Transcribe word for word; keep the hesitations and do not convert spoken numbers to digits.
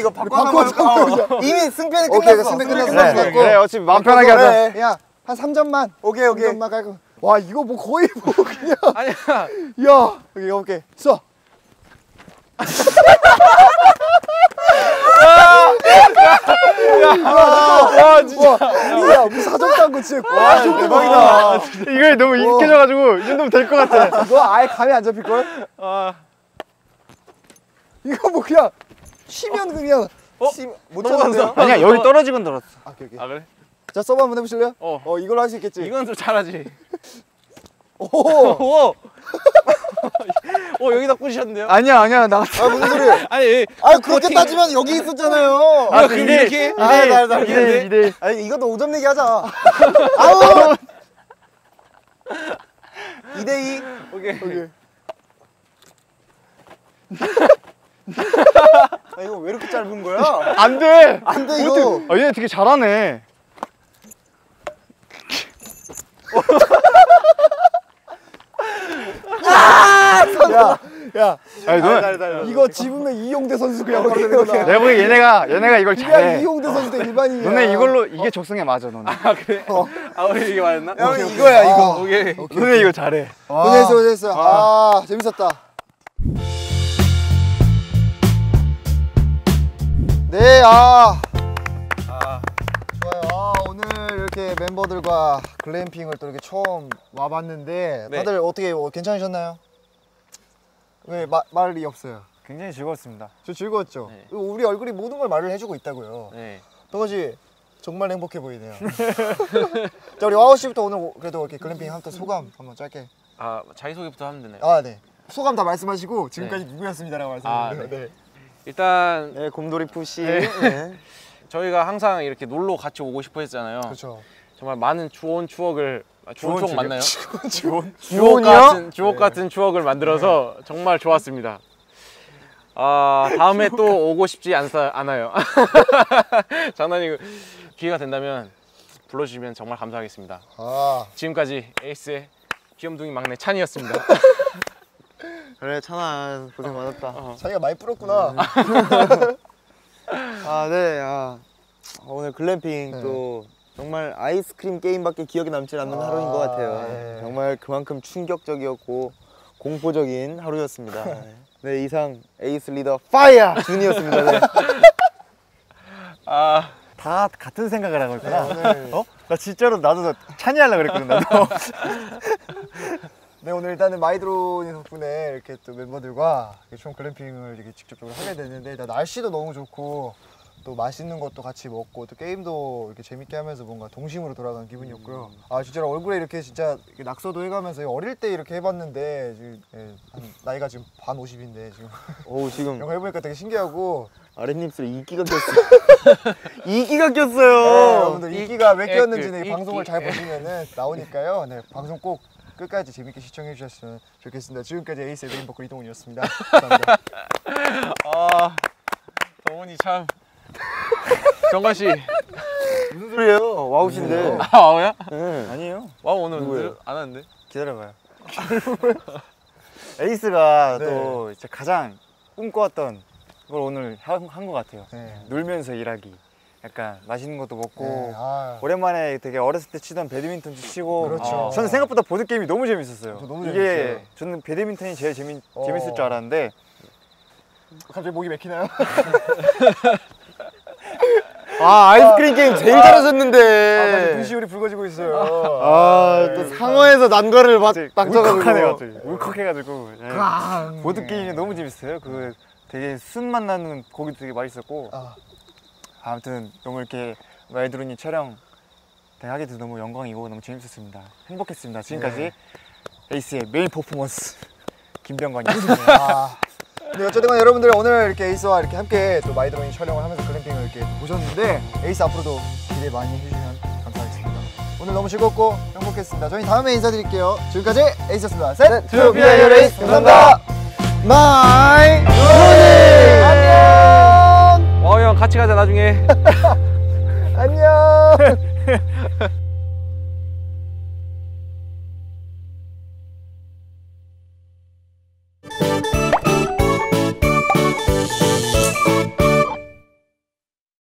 이거 바꿔 한번 이미 승패는 끝났어. 오케이, 승패 끝났어. 그래, 그래, 그래 어차피 마음 편하게 하자. 그래. 야, 한 삼 점만. 오케이, 오케이. 삼 점만 깔고. 와, 이거 뭐 거의 뭐 그냥. 아니야. 야, 여기 오케이. 써. 와 진짜. 야, 무슨 사정도 안 거 진짜. 와 대박이다. 이거 너무 익숙해져가지고 이 정도면 될 것 같아. 이거 아예 감이 안 잡힐 걸? 아. 이거 뭐 그냥 치면 그냥. 어? 치... 못 찾았네요. 아니야 여기 떨어지건 떨었어. 아, 오케이, 오케이. 아 그래? 자, 서브 한번 해보실래요? 어. 어, 이걸로 할 수 있겠지. 이건 좀 잘하지. 오. 오. 오 여기다 꽂으셨는데요? 아니야 아니야 나. 아, 무슨 소리야? 아니. 아, 그렇게 따지면 여기 있었잖아요. 아 근데 이렇게? 아, 나, 나, 이 대 이 대. 아니, 이것도 오 점 내기 하자. 아우. 이 대 이. 오케이. 오케이. 아, 이거 왜 이렇게 짧은 거야? 안 돼. 안 돼, 이거. 아 얘네 되게 잘하네. 야, 야, 아니 너 달려, 달려. 이거 집으면 이용대 선수 그냥 바로 되는 거다. 내가 보기 얘네가 얘네가 이걸 그냥 잘해. 이용대 선수 일반인이야. 너네 이걸로 이게 적성에 맞아 너네. 아 그래? 어. 아 우리 이게 맞았나? 야, 우리 이거야, 이거. 오케이. 너네 이거 잘해. 고생했어, 고생했어. 아, 재밌었다. 네, 아. 아, 좋아요. 아, 오늘 이렇게 멤버들과 글램핑을 또 이렇게 처음 와봤는데 네. 다들 어떻게 뭐 괜찮으셨나요? 왜 마, 말이 없어요? 굉장히 즐거웠습니다. 저 즐거웠죠? 네. 우리 얼굴이 모든 걸 말을 해주고 있다고요. 네. 덕원씨 정말 행복해 보이네요. 자, 우리 와우씨부터 오늘 그래도 이렇게 글램핑 한번 소감 한번 짧게. 아 자기소개부터 하면 되나요? 아, 네. 소감 다 말씀하시고 지금까지 누구였습니다라고 아, 말씀해주세요. 네. 네. 일단 네, 곰돌이 푸시. 네. 네. 저희가 항상 이렇게 놀러 같이 오고 싶어 했잖아요. 그렇죠. 정말 많은 좋은 추억을 아, 좋은 추억 맞나요? 주원? 주옥 주원이요? 같은 주옥 네. 같은 추억을 만들어서 정말 좋았습니다. 아 다음에 또 오고 싶지 않사, 않아요. 장난이고 기회가 된다면 불러주시면 정말 감사하겠습니다. 아, 지금까지 에이스의 귀염둥이 막내 찬이었습니다. 그래 찬아 고생 많았다. 어. 자기가 많이 불었구나. 아, 네. 아, 오늘 글램핑 네. 또 정말 아이스크림 게임밖에 기억에 남지 않는 아, 하루인 것 같아요. 네. 정말 그만큼 충격적이었고 공포적인 하루였습니다. 네, 이상 에이스 리더 파이어 준이었습니다. 네. 아 다 같은 생각을 하고 있구나. 네, 오늘, 어? 나 진짜로 나도 찬이 하려고 그랬거든 나도. 네, 오늘 일단은 마이드론이 덕분에 이렇게 또 멤버들과 이렇게 총 글램핑을 이렇게 직접적으로 하게 됐는데 일단 날씨도 너무 좋고 또 맛있는 것도 같이 먹고 또 게임도 이렇게 재밌게 하면서 뭔가 동심으로 돌아가는 기분이었고요. 아, 진짜로 얼굴에 이렇게 진짜 이렇게 낙서도 해가면서 어릴 때 이렇게 해봤는데 지금 예, 한 나이가 지금 반 오십인데 지금 오, 지금 이거 해보니까 되게 신기하고. 아랫입술에 이끼가 꼈어요. 이끼가 네, 꼈어요. 여러분들 이끼가 왜 꼈는지 이끼, 이 방송을 이끼. 잘 보시면은 나오니까요. 네, 방송 꼭 끝까지 재밌게 시청해 주셨으면 좋겠습니다. 지금까지 에이스의 메인 보컬 이동훈이었습니다. 감사합니다. 아, 동훈이 참. 정관 씨. 무슨 소리예요? 와우신데. 아 와우야? 네. 아니에요. 와우 오늘 누구예요? 안 왔는데? 기다려봐요. 에이스가 네. 또 진짜 가장 꿈꿔왔던 걸 오늘 한 것 같아요. 네. 놀면서 일하기. 약간 맛있는 것도 먹고 네, 아, 오랜만에 되게 어렸을 때 치던 배드민턴도 치고. 그렇죠. 저는 생각보다 보드 게임이 너무 재밌었어요. 저 너무 이게 재밌어요. 저는 배드민턴이 제일 재밌 어. 재밌을 줄 알았는데 갑자기 목이 맥히나요? 아, 아이스크림 게임 제일 아, 잘하셨는데. 분시울이 붉어지고 있어요. 아, 또 상어에서 난과를 막 울컥하네 닥쳐가지고. 갑자기. 울컥해가지고. 예. 보드 게임이 너무 재밌어요. 그 되게 순맛 나는 고기도 되게 맛있었고. 아, 아무튼 너무 이렇게 마이드론이 촬영 하게 돼서 너무 영광이고 너무 재밌었습니다. 행복했습니다. 지금까지 네. 에이스의 메인 퍼포먼스 김병관이었습니다. 아. 네, 어쨌든 간에 여러분들 오늘 이렇게 에이스와 이렇게 함께 또 마이드론이 촬영을 하면서 글램핑을 이렇게 보셨는데 에이스 앞으로도 기대 많이 해주시면 감사하겠습니다. 오늘 너무 즐겁고 행복했습니다. 저희 다음에 인사드릴게요. 지금까지 에이스였습니다. 셋, 투, 비 아이 your ace. 감사합니다. 마이드론이 안녕. 와우 형 같이 가자 나중에. 안녕.